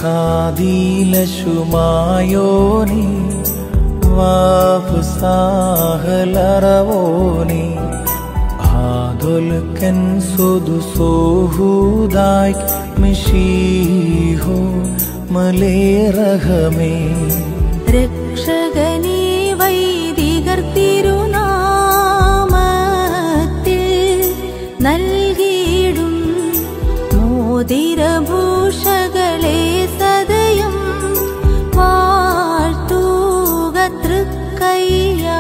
ഹാദീലശുമായോനി വാഫ്സാഹലറവോനി ആദൊൽക്കൻ സുദുസോഹുദായ് മിശീഹോ മലേറഹമേ രക്ഷകനീ വൈദികർ തിരുനാമത്തിൽ നൽകിയിടും മോതിരഭൂഷകളെ സദയം വാഴ്ത്തുക തൃക്കയ്യാ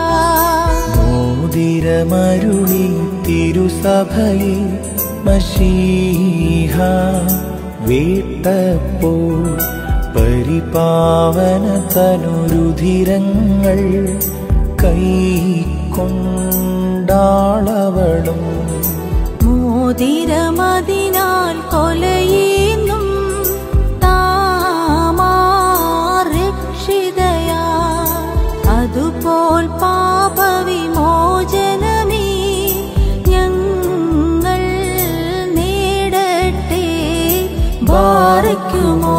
മോതിരമരുളി തിരുസഭയെ മശീഹ വീട്ടപ്പോൾ പരിപാവന തനുരുധിരങ്ങൾ കൈക്കൊണ്ടാളവളും മോതിരമതിനാൽ കൊലയുന്നും താമാരക്ഷിതയാ അതുപോൽ പാപവിമോചനമേ ഞങ്ങൾ നേടട്ടെ ബാരക്കുമോ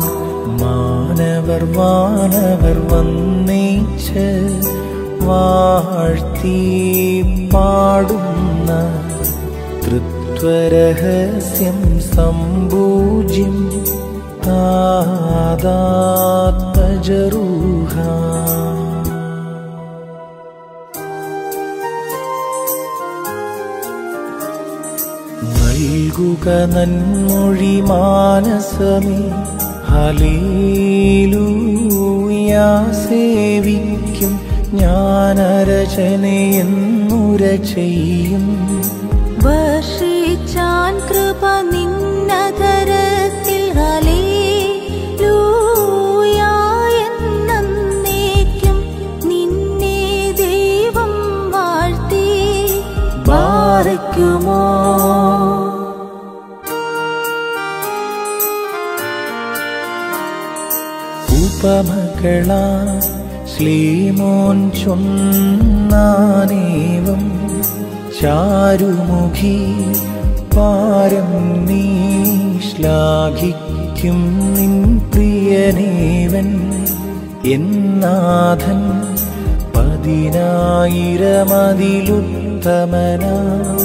വാനവർ വന്നേച്ച് വാഴ്ത്തി പാടുന്ന തൃത്വരഹസ്യം സംപൂജ്യം താദാത്മജരൂഹ നൽകുക നന്മൊഴി മാനസമേ ഹല്ലേലൂയാ സേവിക്കും ജ്ഞാനരചനയെന്നുര ചെയ്യും വർഷിച്ചാൻ കൃപ നിന്നതരത്തിൽ ഹല്ലേലൂയാ എന്നേക്കും നിന്നെ ദൈവം വാഴ്ത്തി ബാരക്കുമോ ഉപമകളാ ശ്ലീമോൻ ചൊന്നാനേവം ചാരുമുഖി പാരം നീ ശ്ലാഘിക്കും നിൻ പ്രിയനേവൻ എന്നാഥൻ 10,000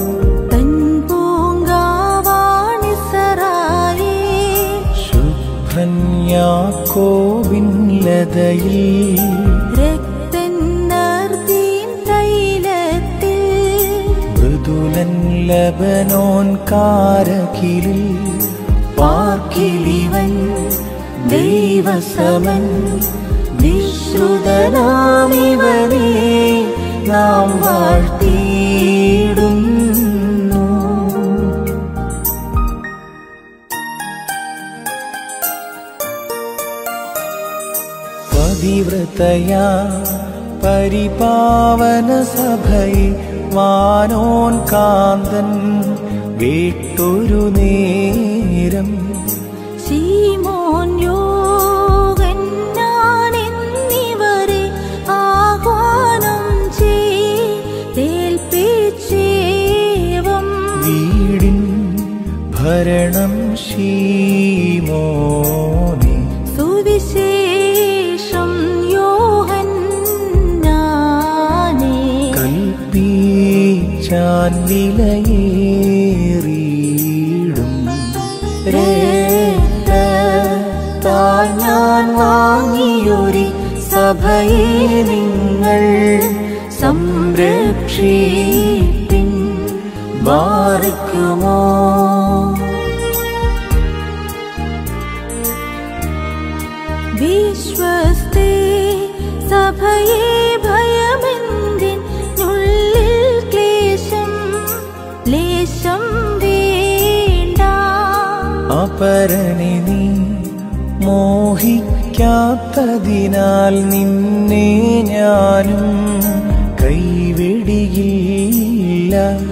യാക്കോബിൻ ലതയിൽ രക്തന്നർദീൻ തൈലത്തിൽ മൃദുലൻ ലബനോൻ കാരകിലിൽ പാർക്കിലിവൻ ദൈവസമൻ വിശ്രുതനാമിവനെ നാം വാഴ്ത്തിയിടും പതിവ്രതയാ പരിപാവന സഭയെ വാനോൻ കാന്തൻ വീട്ടൊരു നേരം ശീമോൻ യോഹന്നാനെന്നിവരെ ആഹ്വാനം ചെയ്തേൽപ്പിച്ചേവം വീടിൻ ഭരണം ശീമോനെ സുവിശേഷം യോഹന്നാനെ കൽപ്പിച്ചാൻ വിലയേറിയിടും രക്തത്താൽ ഞാൻ വാങ്ങിയൊരു സഭയെ നിങ്ങൾ സംരക്ഷിപ്പിൻ ബാരക്കുമോ വിശ്വസ്തേ സഭയെ ഭയമെന്തിനുള്ളിൽ ക്ലേശം ലേശം വേണ്ട അപരനെ നീ മോഹിക്കാത്തതിനാൽ നിന്നെ ഞാനും കൈവിടിയില്ല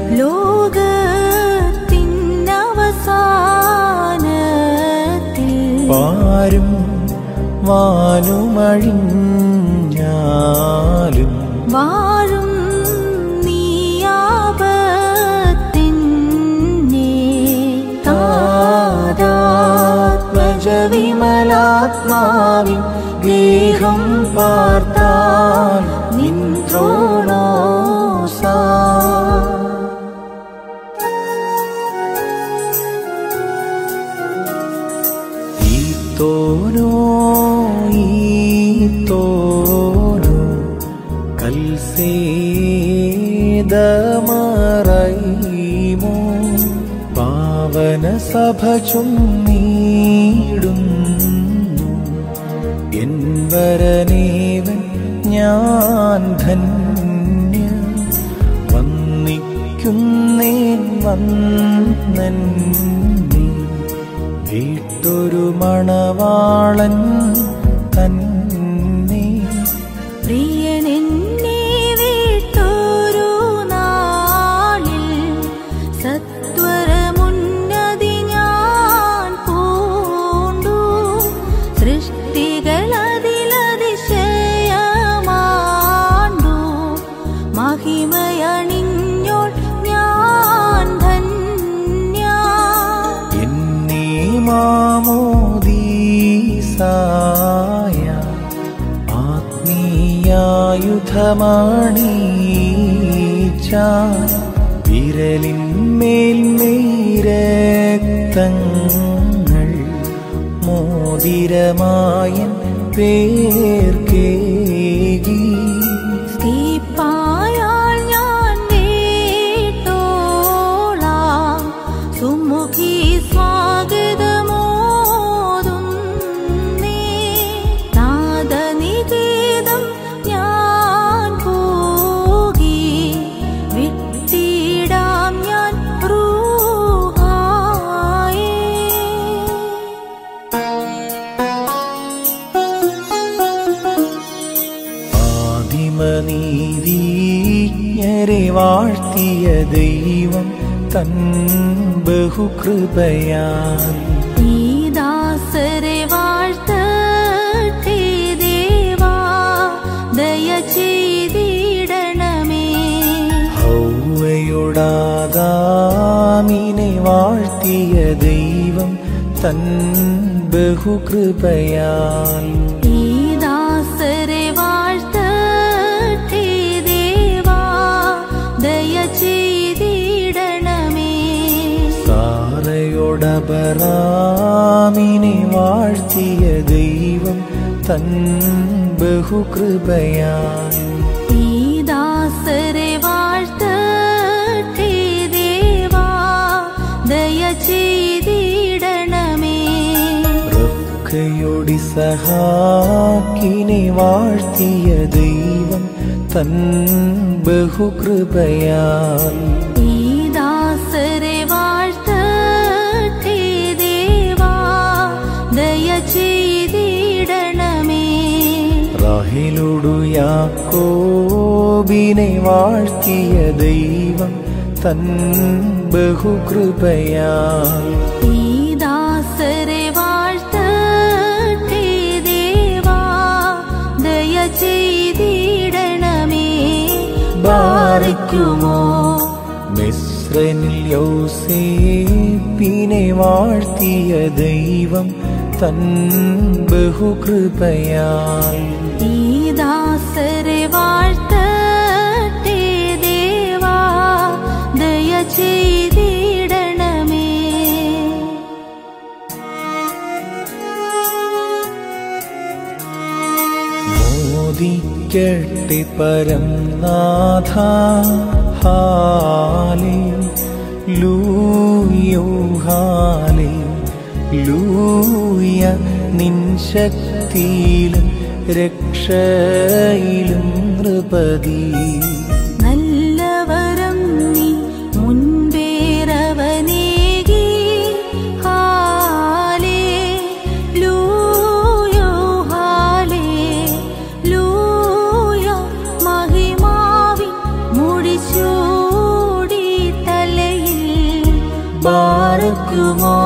ലോകത്തിനവസാനത്തിൽ പാരും വാനുമഴിഞ്ഞാലും വാഴും നീയാപത്തിന്നെ താദാത്മജരൂഹ വിമലാത്മാവിൻ ഗേഹം പാർത്താൽ നിൻത്രോണോസാ ഈത്തോനോ ഈത്തോനോ കൽസേദമറൈമോ പാവന സഭ ചുമ്മീടുന്നു എൻ വരനേവൻ ഞാൻ ധന്യ വന്നിക്കുന്നേൻ വന്നെന്നെ വീട്ടൊരു മണവാളൻ തന്നെ പ്രിയനെന്നെ വീട്ടൊരു നാളിൽ സത്വരമുന്നതി ഞാൻ പൂണ്ടു സൃഷ്ടികളതിലതിശയമാണ്ടു മഹിമയണിഞ്ഞോൾ ഞാൻ ധന്യ എന്നീ മാമോദീസായ ആത്മീയായുധമണീച്ച വിരലിന്മേൽ രക്തങ്ങൾ മോതിരമായൻ പേർക്കേകി സ്കീപ്പായാൽ ഞാൻ വീട്ടോളാം സുമുഖി സ്വാഗതമോതുന്നേ നാദനികേതം ഞാൻ പോകി വിട്ടിടാം ഞാൻ റൂഹായേ ആദിമനീതിജ്ഞരെ വാഴ്ത്തിയ ദൈവം തൻ ബഹുകൃപയാൽ ഈ ദാസരെ വാഴ്ത്തട്ടെ ദേവാ ദയ ചെയ്തിടണമേ ഹൗവയോടാദാമിനെ വാഴ്ത്തിയ ദൈവം തൻ ബഹുകൃപയാൽ ഈ ദാസരെ വാഴ്ത്തട്ടെ ദേവാ ദയ ചെയ്തിടണമേ സാറയോടബറാമിനെ വാഴ്ത്തിയ ദൈവം തൻ ബഹുകൃപയാൽ ഈ ദാസരെ വാഴ്ത്തട്ടെ ദേവാ ദയ ചെയ്തിടണമേ റബ്ബയോടിസഹാക്കിനെ വാഴ്ത്തിയ ദൈവം തൻ ബഹുകൃപയാൽ ഈ ദാസരെ വാഴ്ത്തട്ടെ ദേവാ ദയ ചെയ്തിടണമേ റാഹേലോടു യാക്കോബിനെ വാഴ്ത്തിയ ദൈവം തൻ ബഹുകൃപയാൽ ഈ ദാസരെ വാഴ്ത്തട്ടെ ദേവാ ദയ ചെയ്തിടണമേ ബാരയ്ക്കുമോ മിസ്രനിൽ യോസേപ്പിനെ വാഴ്ത്തിയ ദൈവം തൻ ബഹുകൃപയാൽ ഈ ദാസരെ വാഴ്ത്തട്ടെ ദേവാ ദയ ചെയ്തിടണമേ മോദിക്കട്ടെ പരം നാഥ ഹാലേ ലൂയോ ഹാലേ ലൂയ നിൻ ശക്തിയിലും രക്ഷയിലും നൃപതി നല്ലവരം നീ മുൻപേറവനേകി ഹാലേ ലൂയോ ഹാലേ ലൂയ മഹിമാവിൻ മുടിച്ചൂടി തലയിൽ ബാരക്കുമോ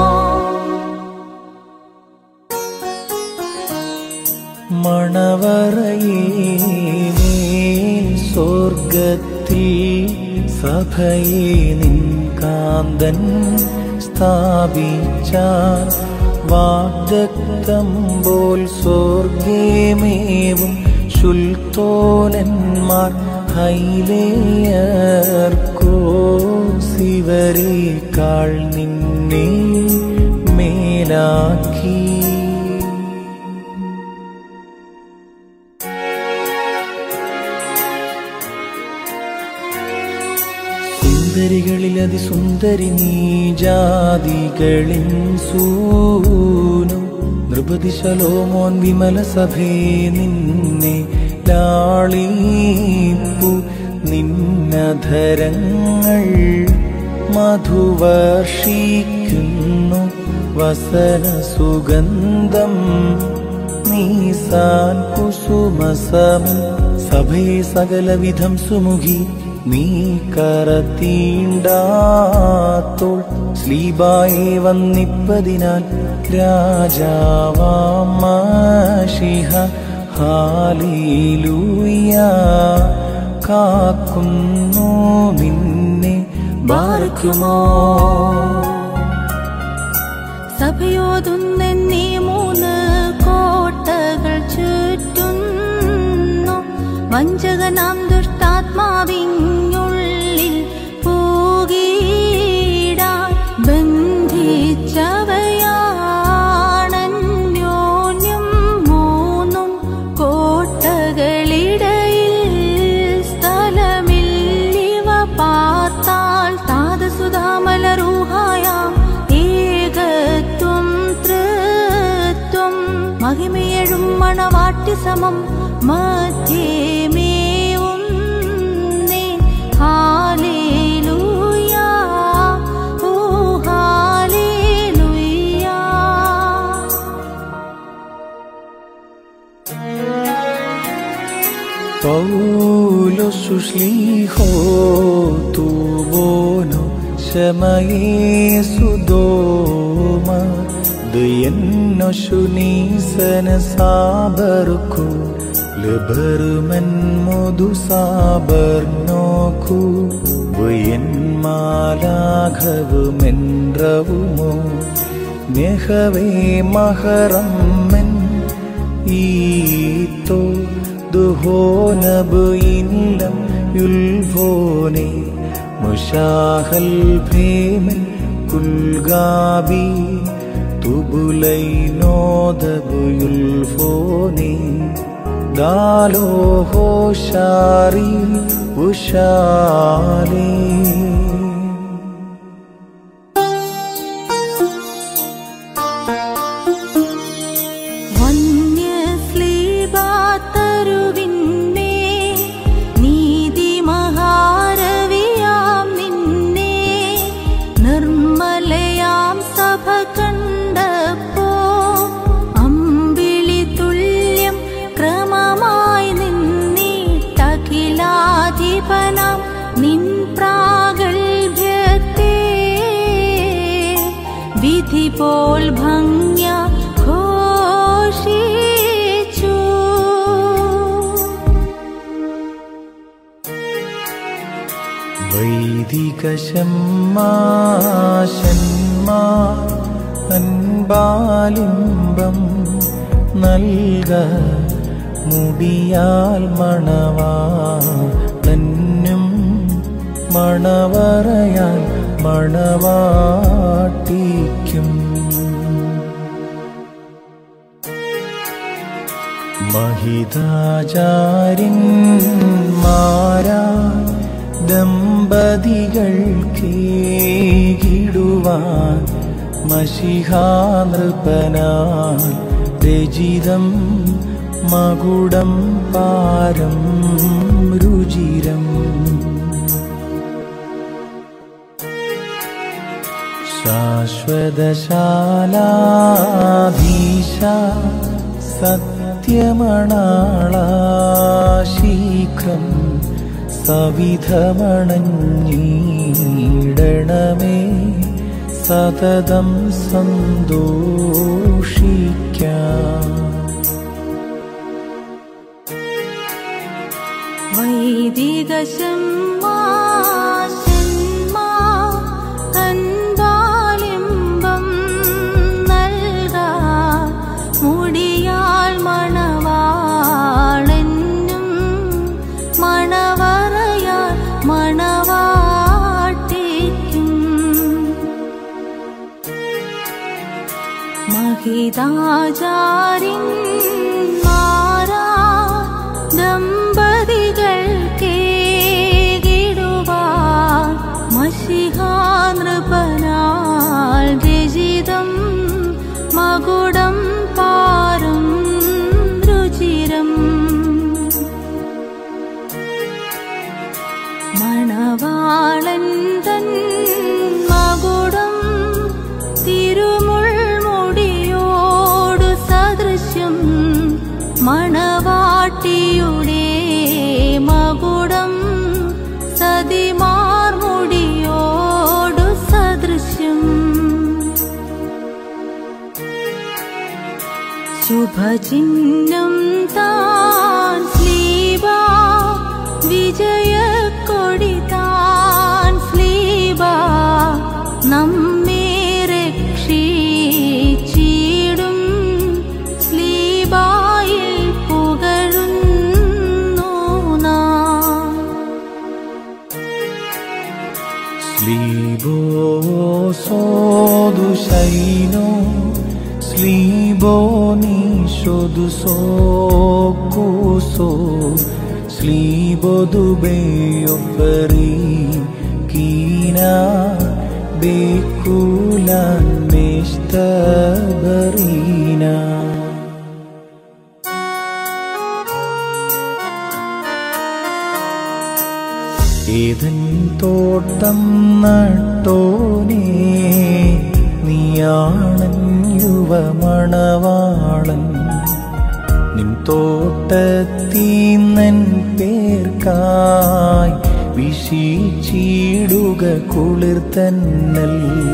മണവറയേ മേൽ സ്വർഗത്തിൽ സഭയെ നിൻ കാന്തൻ സ്ഥാപിച്ചാൽ വാഗ്ദത്തം പോൽ സ്വർഗേമേവും ശുൽത്തോലന്മാർ ഹൈലേയർക്കോസിവരേക്കാൾ നിന്നെ മേലാക്കി. സുന്ദരികളിൽ അതിസുന്ദരി നീ ജാതികളിൻ സൂനു നൃപതി ശലോമോൻ വിമല സഭേ നിന്നെ ലാളിപ്പു. നിന്നധരങ്ങൾ മധുവർഷിക്കുന്നു വസന സുഗന്ധം നീസാൻ കുസുമസമം. സഭയെ സകലവിധം സുമുഖി നീ കരത്തീണ്ടാത്തോൾ സ്ലീബായെ വന്നിപ്പതിനാൽ രാജാവാം മശിഹ ഹല്ലേലൂയ കാക്കുന്നു നിന്നെ ബാർക്കുമോ. സഭയോതുന്നെന്നീ മൂന്ന് കോട്ടകൾ ചുറ്റുന്നു. വഞ്ചകനാം ദുഷ്ടാത്മാവിനുള്ളിൽ പോകീടാൻ ബന്ധിച്ചവയാണന്യോന്യം മൂന്നും കോട്ടകളിടയിൽ സ്ഥലമില്ലിവ പാർത്താൽ താതസുധാമലരൂഹായാം ഏകത്വം തൃത്വം മഹിമയെഴും മണവാട്ടി സമം മധ്യമേവുന്നേ. ഹല്ലേലൂയ ഓ ഹല്ലേലൂയ. പൗലോസ് ശ്ലീഹോ തൂബോനോ ശമയേസുദോമ ദയന്നൊശുനീസന സാബർക്കു ലബർമൻ മധുസാബർനോക്കു വയന്മാലാഘവുമെൻറവുമോ നെഹവേ മഹറമ്മൻ ഈത്തോ ദുഹോനബ് ഇല്ലം യുൽഭോനെ മുഷാഹൽ ഭേമൻ കുൽഗാബി തുബുലൈനോദബ് യുൽഫോനെ ദാലോഹോ ഷാരി ഉഷാലേ. നിൻ പ്രാഗൽഭ്യത്തെ വിധി പോൽ ഭംഗ്യ ഘോഷിച്ചു. വൈദിക ശമ്മാശന്മാർ അൻപാലിംബം നൽക മുടിയാൽ മണവാളനും മണവറയാൽ മണവാട്ടിക്കും. മഹിതാചാര്യന്മാരാ ദമ്പതികൾക്കേകിടുവാൻ മഷിഹാനൃപനാൽ രചിതം മകുടം പാരം രുചിരം. ശാശ്വതശാലാധീശ സത്യമണാളാ ശീഘ്രം സവിധമണഞ്ഞിടണമേ സതതം സന്തോഷിക്കാം. വൈദിക ശമ്മാശന്മാർ അൻപാലിംബം നൽക ഹിതാചാര്യന്മാരാ ദമ്പതികൾക്കേകിടുവാൻ മശിഹാനൃപനാൽ രചിതം മകുടം പാരം രുചിരം മണവാളൻ തൻ മകുടം തിരുമുൾമുടിയോടു സദൃശ്യം മണവാട്ടിയുടെ മകുടം സതിമാർമുടിയോടു സദൃശ്യം ശുഭചിഹ്നം താൻ സ്ലീബാ വിജയക്കൊടി താൻ സ്ലീബാ നമ്മെ രക്ഷിച്ചിടും സ്ലീബായിൽ പുകഴുന്നു നാം. സ്ലീബോ സോദുശൈനോ സ്ലീബോ നീശോദുസോ കുസോ സ്ലീബോ ദുബെയൊപ്പറി കീന ബേക്കുലാൻ ബേഷ്തബറീന. ഏതൻ തോട്ടം നട്ടോനേ നീയാണൻ യുവമണവാളൻ നിൻ തോട്ടത്തീന്നൻ പേർക്കായി വിശിച്ചിടുക കുളിർത്തന്നൽ.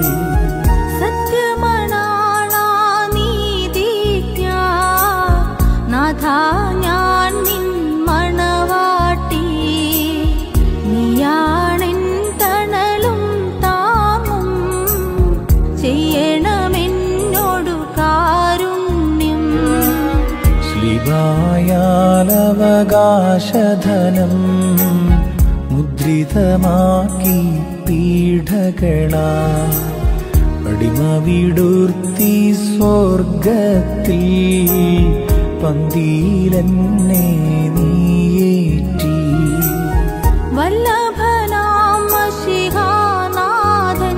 സത്യമണാളാ നീതിജ്ഞ നാഥാ ഞാൻ നിൻ മണവാട്ടി നീയാണെൻ തണലും താങ്ങും ചെയ്യണമെന്നോടു കാരുണ്യം. ശ്ലീബായാലവകാശധനം മുദ്രിതമാക്കി പീഠകളാ അടിമ വിടുർത്തി സ്വർഗത്തിൽ പന്തിയിലെന്നെ നീയേറ്റി. വല്ലഭനാം മശിഹാനാഥൻ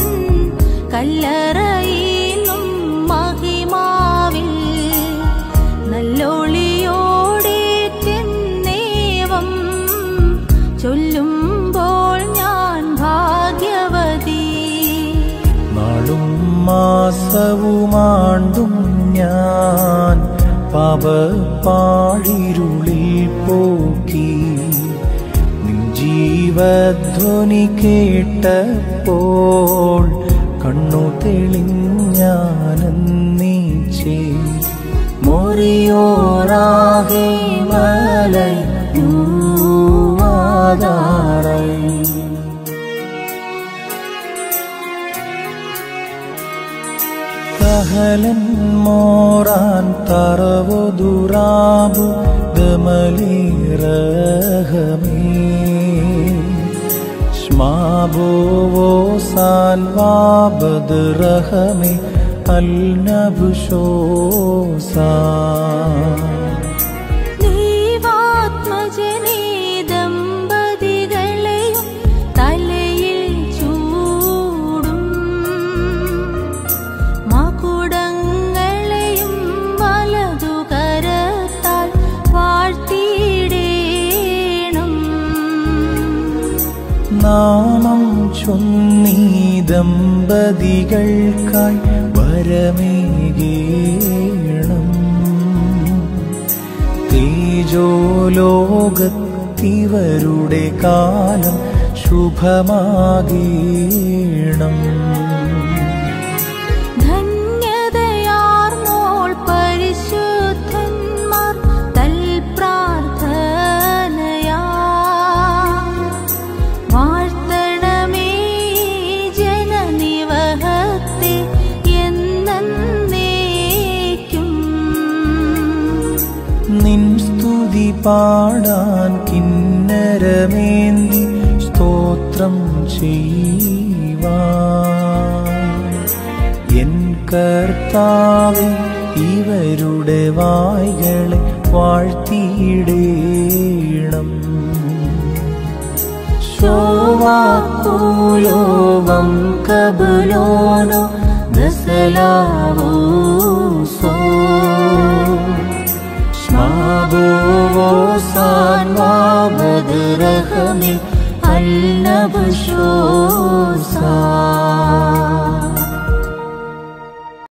കല്ലറയിലും മഹിമാവിൽ നല്ലൊളിയോടേറ്റെന്നേവം ചൊല്ലുമ്പോൾ ഞാൻ ഭാഗ്യവതി. നാളും മാസവുമാണ്ടും ഞാൻ പാപപ്പാഴിരുളിൽ പോക്കി നിൻ ജീവധ്വനി കേട്ടപ്പോൾ കണ്ണു തെളിഞ്ഞാനന്ദിച്ചേ. മോറിയോറാകെ മലൈ ൂവാദാറൈ. സഹലൻ മോറാൻ തറവൊതുറാബു ദമലിറഹമേ ശ്മാബോവോ സാൻവാബദ് റഹമേ അൽനബുഷോസാ. ദൈവാത്മജനേ ദമ്പതികളെയും തലയിൽ ചൂടും മകുടങ്ങളെയും വലതുകരത്താൽ വാഴ്ത്തിയിടേണം. നാമം ചൊന്നീ ദമ്പതികൾക്കായി വരമേകേണം. തേജോലോകത്തിവരുടെ കാലം ശുഭമാകേണം. ധന്യതയാർന്നോൾ പരിശുദ്ധന്മാർ തൽപ്രാർത്ഥനയാ വാഴ്ത്തണമേ ജനനിവഹത്തെ എന്നേക്കും. നിൻ സ്തുതി പാടാൻ കിന്നരമേന്തി സ്തോത്രം ചെയ്യുവാൻ എൻ കർത്താവേ ഇവരുടെ വായ്കളെ വാഴ്ത്തിയിടേണം. ശോവാക്കൂലോവം കബുലോനോ ദസലാവൂസോ ശ്മാബോവോസാൻ വാബദ്രഹമി അൽനബുഷോസ